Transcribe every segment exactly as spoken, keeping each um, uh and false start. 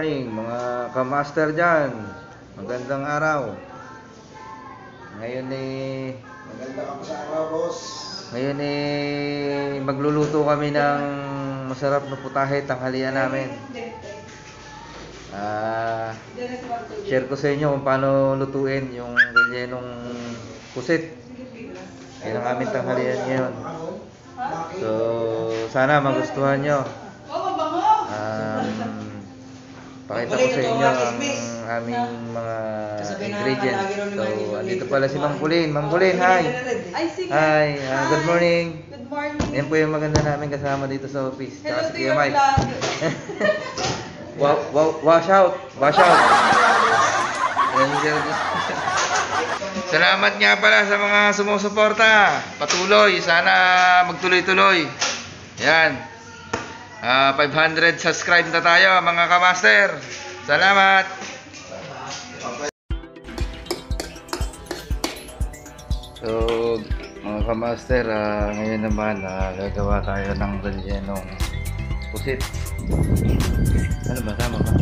morning mga kamaster dyan. Magandang araw. Ngayon eh Maganda ka pa sa araw, boss. Ngayon eh magluluto kami ng masarap na putahe tanghalian namin. Ah, share ko sa inyo kung paano lutuin yung rellenong pusit. Yan ang aming tanghalian ngayon. So, sana magustuhan nyo. Um, pakita ko sa inyo ang aming mga ingredients. So, andito pala si Ma'am Pauline. Ma'am Pauline, hi! Hi! Uh, good morning! Good morning! Yan po yung maganda namin kasama dito sa office. Hello Tsaka to si your Kuya Mike. vlog! Wow, wow, wash out! Wash out! Salamat nga pala sa mga sumusuporta. Patuloy, sana magtuloy-tuloy. Yan. Uh, five hundred subscribe na tayo mga kamaster. Salamat. So mga kamaster, uh, ngayon naman uh, gagawa tayo ng rellenong pusit. Ano ba? Tama ba?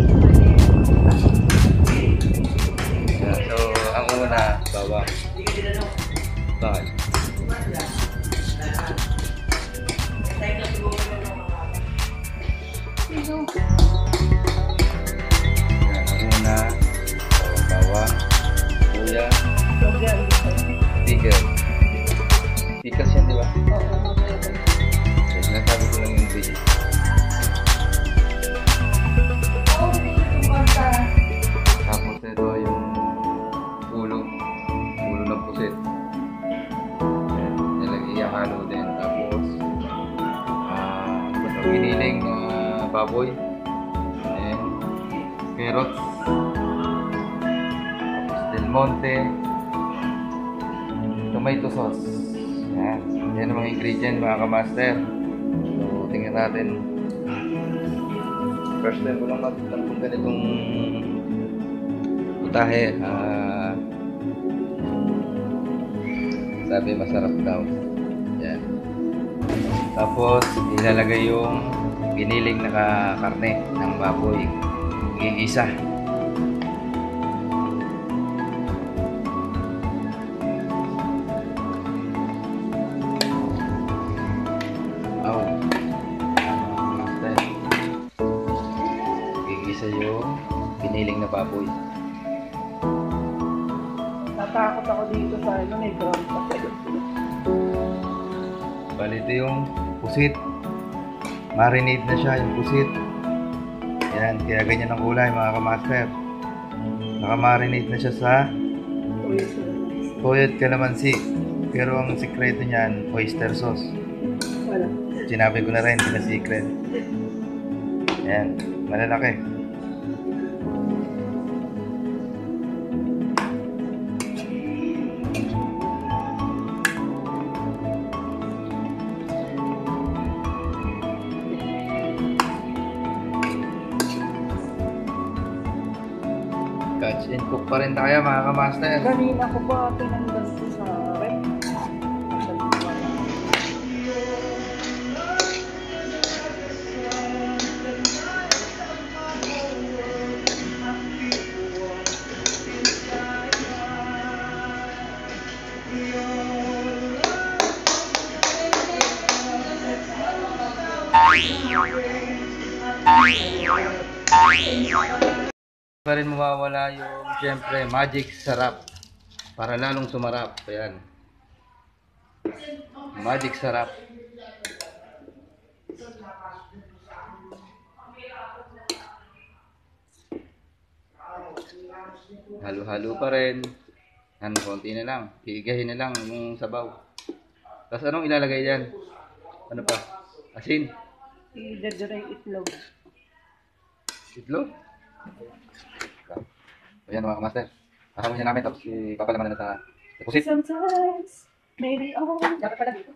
Yeah, so ang una, bawang. Bakit? Yan, ang una, bawang, luya, tigas. Tigas yan, di ba? Oo, Yes, nasabi ko lang yung ingredients. Tapos ito yung ulo, ulo ng pusit. Yan, nilagay ihahalo din. Tapos, ah, uh, ito giniling na baboy. And carrots. Tapos del monte. Tomato sauce. Yan. Yan ang mga ingredient mga kamaster. So, tingnan natin. First time ko lang matutunan kung ganitong putahe. Uh, sabi masarap daw. Yan. Tapos ilalagay yung giniling na karne ng baboy. Igisa. Oh. Igisa yung giniling na baboy. natakot ako dito sa ano, may ground pa kayo. Bali ito yung pusit. Marinate na siya yung pusit. Yan, kaya ganyan ang kulay mga kamaster. Nakamarinate na siya sa toyo at calamansi. Pero ang sikreto niyan, oyster sauce. Wala. Sinabi ko na rin, na secret. Yan, malalaki. Catch and cook pa rin tayo mga kamaster. Kanina ko pa tinandas ko sa rep. Pa rin mawawala yung siyempre magic sarap para lalong sumarap. Ayan, magic sarap. Halo-halo pa rin. Ano, konti na lang, higahin na lang yung sabaw. Tapos anong ilalagay dyan? Ano pa? Asin? I-dadry itlog. Itlog? Ayan mga kamaster, kasama niya namin tapos ipapalaman na sa deposit. Sometimes, maybe all. Dapat pala dito.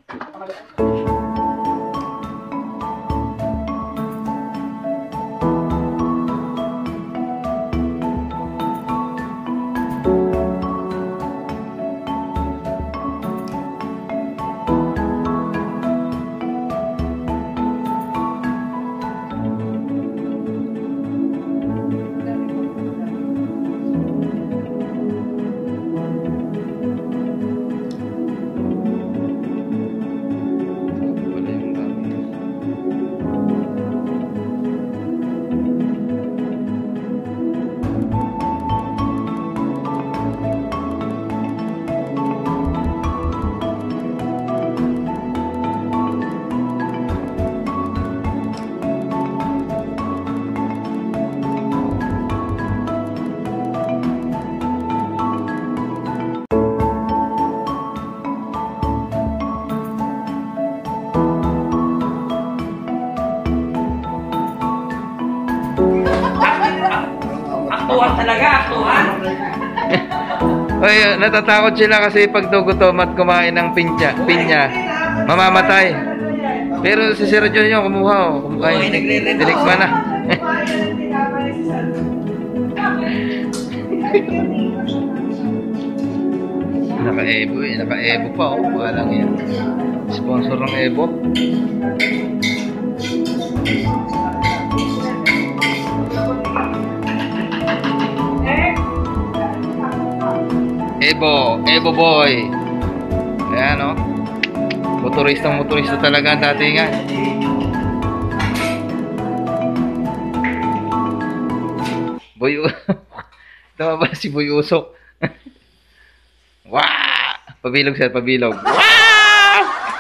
Aktuhan talaga, aktuhan. Oy, natatakot sila kasi pag dugutom at kumain ng pinya, pinya, mamamatay. Pero si Sir John yung kumuha, oh. Kumukain. Tinikman na. Naka-Evo eh. Naka-Evo pa, oh. Walang yan. Sponsor ng Evo. Evo, Evo boy. Ayan, oh. Motoristang motorista talaga ang datingan. Boy, tama ba si Boy Usok? Wow! Pabilog sir, pabilog. Wow!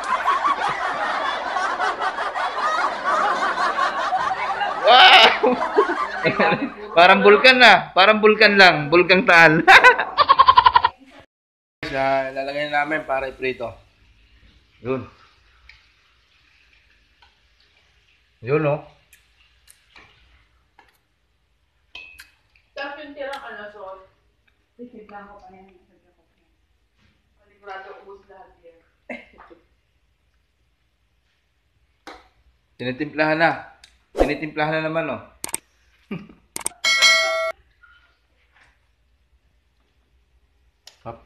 Wow! Parang bulkan na. Parang bulkan lang. Bulkang Taal. Sa lalagyan namin para iprito. Yun. Yun, oh. Tapos yung tirang ano, so, titignan ko pa yan. Maligurado, ubus lahat yan. Tinitimplahan na. Tinitimplahan na naman, oh. Hop.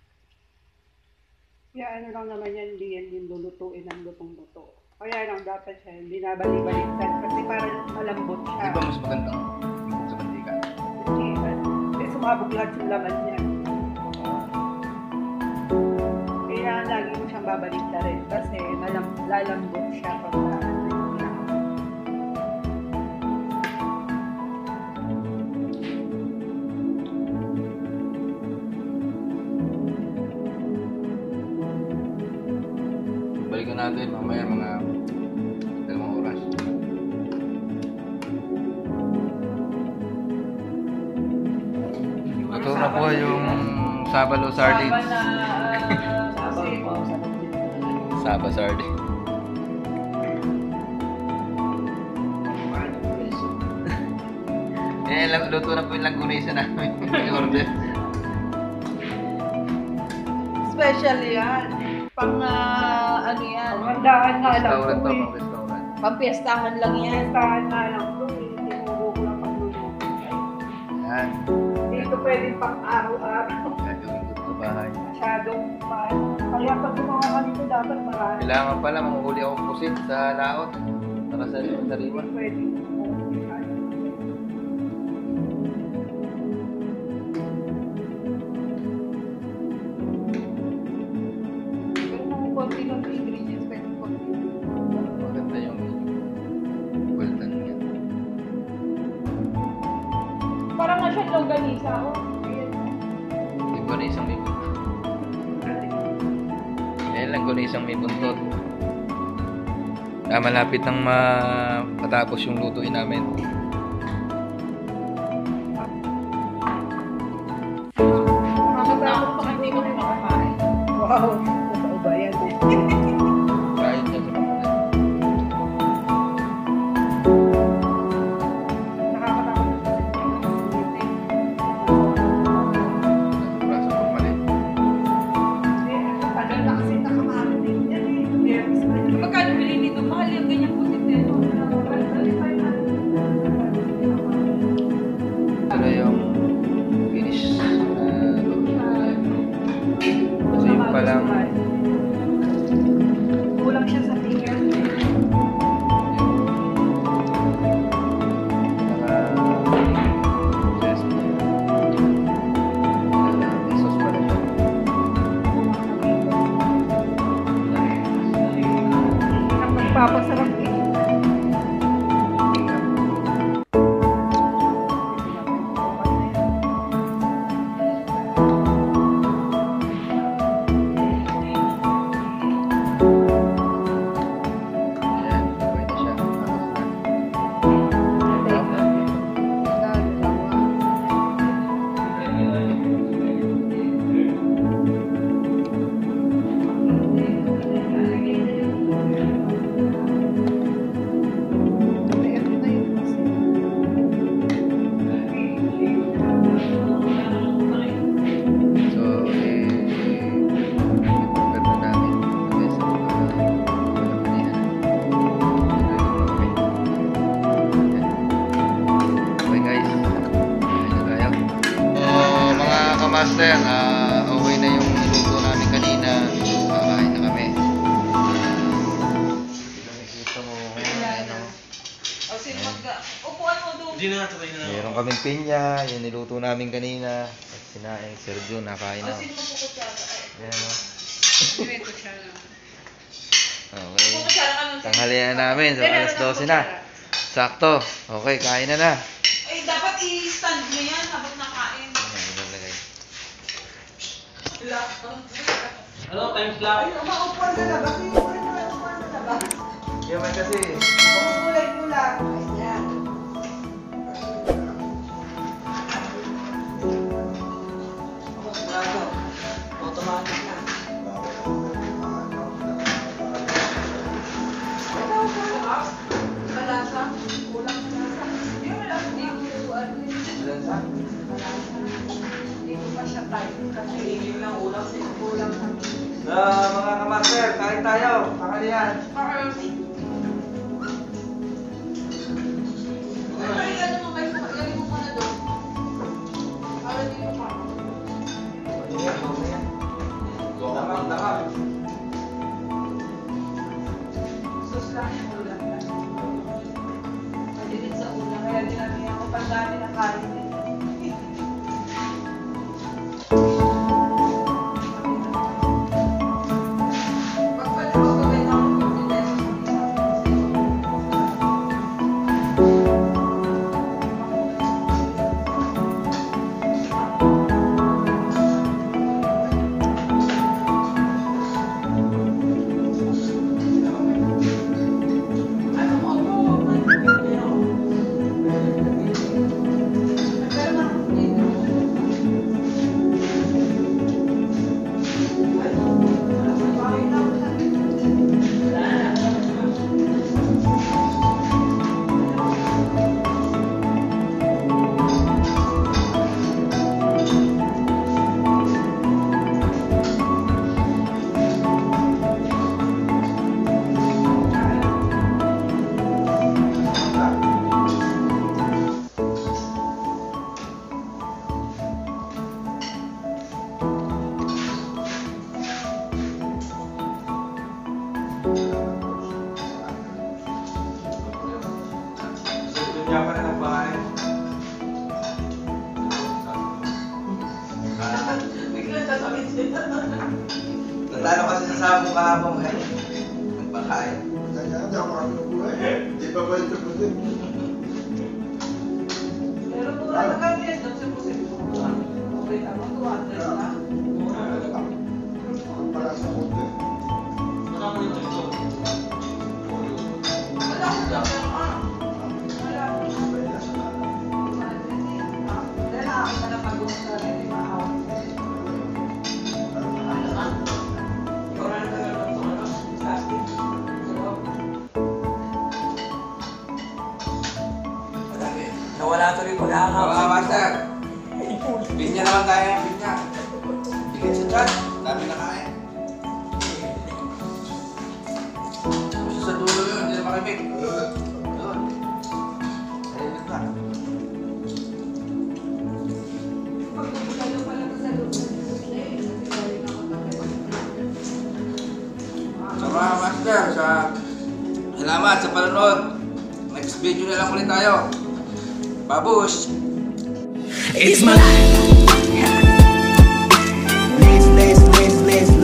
Kaya ano lang naman yan, hindi yan yung lulutuin ng lutong-luto. Kaya lang dapat siya, hindi nabalik-baliktad kasi parang malambot siya. Di ba mas magandang sa mantika? Hindi, kasi sumabog lahat yung laman niya. Kaya lagi mo siyang babaliktad rin kasi malam lalambot siya pag na- Balikan natin mamaya mga dalawang oras. Ito na po yung sabalo sardines. Saba sardine. Eh, lang- luto na po yung langgunisa namin. I-order. Special yan. Pang ah, ano yan. Pangandaan nga lang Restaurant to, po eh. pang restaurant. Pampiestahan lang yan. Pampiestahan nga lang po eh. Tinuro ko lang pagluluto. Yan. Dito pwede pang araw-araw. Gagawin ko sa bahay. Masyadong mahal. Kaya pag gumawa ka nito dapat marami. Kailangan pala manghuli akong pusit sa laot. Para sa sariwa. Pwede. Pero kung konti lang yung ingredients, pwede konti. Maganda yung well done niya. Parang nga siya longganisa ako. Iba na isang may buntot. Ayan lang ko na isang may buntot. Ah, malapit nang ma- matapos yung lutuin namin. Nakakatakot pa hindi ko makakain. Wow, totoo ba yan eh? Kahit niya sa mga Nakakatakot pa braso ko mali. tagal na kasi nakakarating yan eh. Magkano bilhin dito? Mahal yung ganyan po si Teno. Ito na yung finish na luto. Kasi yung palang Kulang siya sa finger. Ang magpapasarap eh. Meron kaming pinya, yung niluto namin kanina. At sinaing, Sergio, nakain na. Ayan o. Diretso siya na. Okay. Tanghalian namin, so alas dose na. Sakto. Okay, kain na na. Ay, dapat i-stand mo yan habang nakain. Ayan, ilalagay. Ano, time slot? Ay, umaupuan na lang. Bakit yung umaupuan na lang? Kaya man kasi, Kulay mo lang. Ayan. Automatic na. Malasa. Kulang malasa. Hindi mo lang. Hindi ko ano yun. Hindi ko pa siya type. Kasi hindi lang ulam. Kulang na. sa mga kamaster, kain tayo. Tanghalian. Ay, ano mo kayo? Ilagay mo muna doon. Para di mo pa. Dapat, dapat. Sus lang yung ulam na. Malilit sa ulam. Kaya din namin ako pag dami na kain eh. Pagpala ko gawin ako confidence. Ano mo ako? Dunya pa rin ang bahay. Bigla sasabihin sila. Natalo kasi sa sabong kahapon eh. Nagpakain. Kaya hindi ako makinukuha eh. Di pa ba ito po din? Pero mura na kami yan. Doon sa musik. Okay, tama. two hundred na. Para sa konti. Wala ko lang. Pero ah. Wala ko. Dahil nakakita na pag-uusap sa rin. Di maawa. Ano ah? Wala na tagal ng tono. Plastic. Nawala tuloy pag-aakap. Mga master, pinya naman tayo, pinya. Bigyan sa chat, dami na kain. Gusto sa dulo yun, hindi na makibig. Yun. Ayun na. Pagpapagalo pala ko sa loob. So mga master, sa salamat sa panonood. Next video na lang ulit tayo. Babush! It's my life. Lazy, lazy, lazy, lazy.